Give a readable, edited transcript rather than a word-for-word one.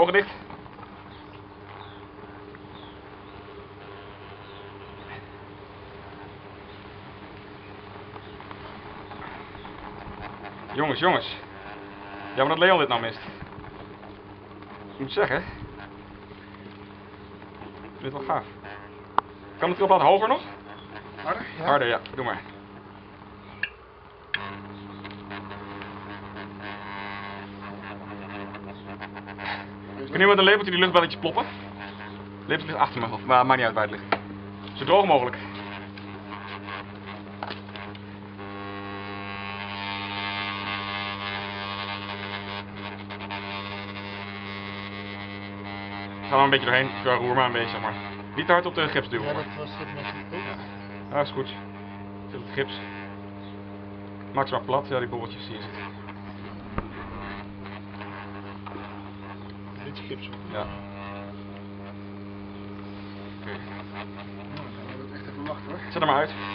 Ogen dicht. Jongens. Jammer dat Leon dit nou mist. Ik moet zeggen. Ik vind het wel gaaf. Kan het erop laten hoger nog? Harder? Ja. Harder, ja. Doe maar. Kan iemand een lepeltje die luchtballetjes ploppen? Lepeltje ligt achter me, maar maakt niet uit waar het ligt. Zo droog mogelijk. Ga maar een beetje doorheen, ik roer maar een beetje, zeg maar. Niet te hard op de gips duwen. Ja, Maar. dat was het natuurlijk ook. Ja, is goed. Zit op de gips. Maak ze maar plat, ja die bobbeltjes zie je zitten. Dit gips op. Ja. Oké. Nou, dan gaan we dat echt even wachten hoor. Zet er maar uit.